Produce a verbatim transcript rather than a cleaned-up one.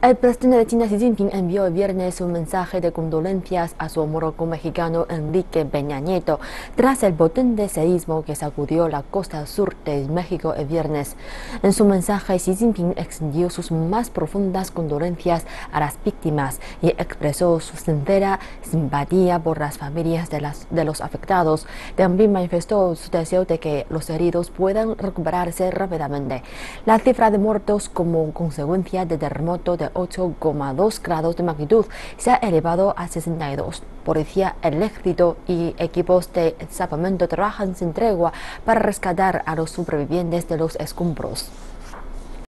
El presidente de China Xi Jinping envió el viernes un mensaje de condolencias a su homólogo mexicano Enrique Peña Nieto tras el potente seísmo que sacudió la costa sur de México el viernes. En su mensaje, Xi Jinping extendió sus más profundas condolencias a las víctimas y expresó su sincera simpatía por las familias de, las, de los afectados. También manifestó su deseo de que los heridos puedan recuperarse rápidamente. La cifra de muertos como consecuencia del terremoto de ocho coma dos grados de magnitud se ha elevado a sesenta y dos. Policía, el ejército y equipos de salvamento trabajan sin tregua para rescatar a los supervivientes de los escombros.